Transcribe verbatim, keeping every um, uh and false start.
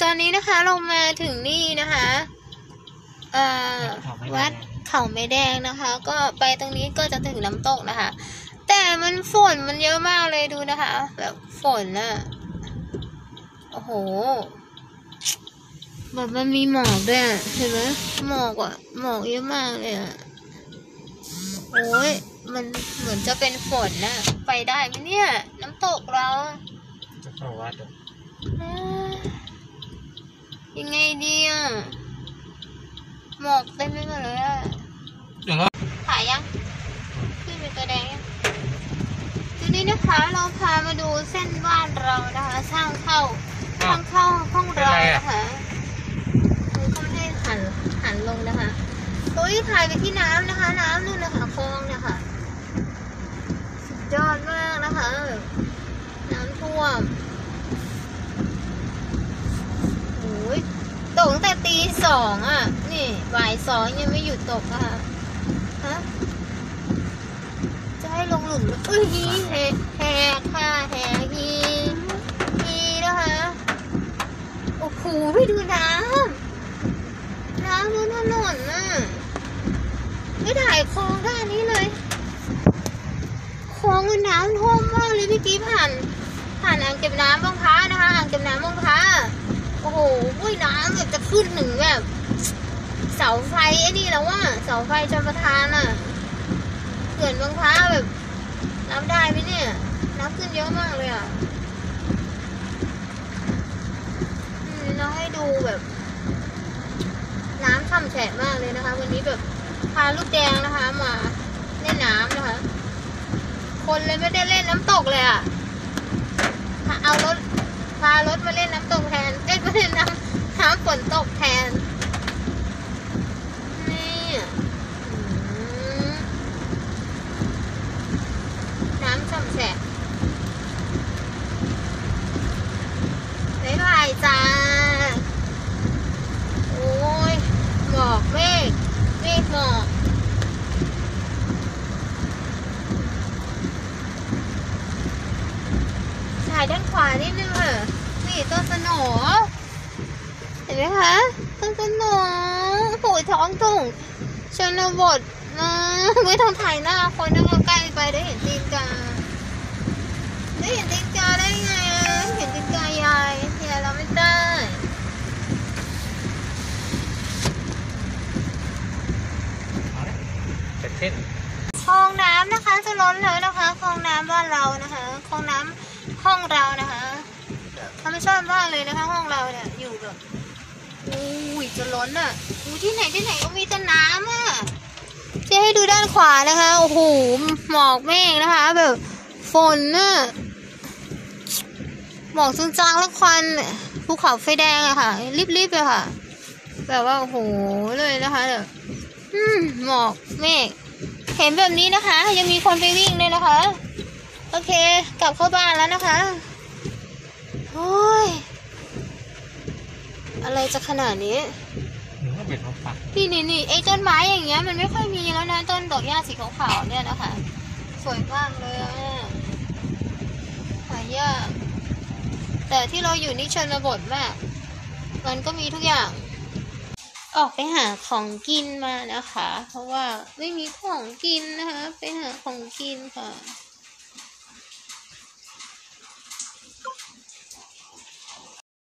ตอนนี้นะคะเรามาถึงนี่นะคะเอ่อวัดเขาไม้แดงนะคะก็ไปตรงนี้ก็จะถึงน้ำตกนะคะแต่มันฝนมันเยอะมากเลยดูนะคะแบบฝนน่ะโอ้โหแบบมันมีหมอกด้วยเห็นไหมหมอกอ่ะหมอกเยอะมากเลยอ่ะโอ้ยมันเหมือนจะเป็นฝนน่ะไปได้ไหมเนี่ยน้ำตกเราจะเข้าวัดยังไงดีอ่ะหมอกเต็มไปหมดเลยอ่ะถ่ายยังขึ้นเป็นตัวแดงยังทีนี้นะคะเราพามาดูเส้นบ้านเรานะคะสร้างเข้าทางเข้าห้องเรานะคะคือเขาให้หันหันลงนะคะตัวที่ถ่ายไปที่น้ำนะคะน้ำนู่นนะคะคลองนะคะสุดยอดมากนะคะน้ำท่วมโอ้ยตกตั้งแต่ตีสองอ่ะนี่บ่ายสองยังไม่หยุดตกอะค่ะฮะจะให้ลงหลุมอุ้ยฮีแหกแหกค่ะแหกฮีฮีนะคะโอ้โหไปดูน้ำน้ำบนถนนน่ะไม่ถ่ายคลองด้านนี้เลยคลองมันน้ำท่วมมากเลยเมื่อกี้ผ่านผ่านอ่างเก็บน้ำบางพระนะคะอ่างเก็บน้ำบางพระโอ้โหอุ้ยน้ำแบบจะขึ้นหนึ่งแบบเสาไฟไอ้นี่แล้วว่าเสาไฟชลประทานอ่ะเขื่อนบางพระแบบน้ำได้ไหมเนี่ยน้ำขึ้นเยอะมากเลยอ่ะเราให้ดูแบบน้ำฉ่ำแฉะมากเลยนะคะวันนี้แบบพาลูกแดงนะคะมาเล่นน้ำนะคะคนเลยไม่ได้เล่นน้ำตกเลยอ่ะเอารถพารถมาเล่นน้ำตกแทนเอ้ยมาเล่นน้ำน้ำฝนตกแทนนี่น้ำฉ่ำแฉะบ๊ายบายจ้าโอ้ยหมอกเมฆเมฆหมอกถ่ายด้านขวานิดนึงค่ะนี่ต้นสโหน่เห็นไหมคะต้นสโหน่โอ้ยท้องทุ่งชนบทนะไม่ต้องถ่ายหน้าคนนั่งใกล้ไปได้เห็นตีนกาได้เห็นตีนกาได้ไงเห็นตีนกายายยายเราไม่ได้คลองน้ำนะคะจะล้นแล้วนะคะคลองน้ำบ้านเรานะคะคลองน้ำห้องเรานะคะธรรมชาติมากเลยนะคะห้องเราเนี่ยอยู่แบบอุ้ยจะล้นอ่ะดูที่ไหนที่ไหนก็มีแต่น้ำอ่ะจะให้ดูด้านขวานะคะโอ้โหหมอกเมฆนะคะแบบฝนน่ะหมอกจางๆแล้วควันภูเขาไฟแดงอะค่ะรีบๆเลยค่ะแบบว่าโอ้โหเลยนะคะแบบหมอกเมฆเห็นแบบนี้นะคะยังมีคนไปวิ่งเลยนะคะโอเคกลับเข้าบ้านแล้วนะคะโอ้ยอะไรจะขนาดนี้นี่นี่นี่ไอ้ต้นไม้อย่างเงี้ยมันไม่ค่อยมีแล้วนะต้นดอกหญ้าสีขาวๆเนี่ยนะคะสวยมากเลยอ่ะหายากแต่ที่เราอยู่นี่ชนบทมากมันก็มีทุกอย่างออกไปหาของกินมานะคะเพราะว่าไม่มีของกินนะคะไปหาของกินค่ะ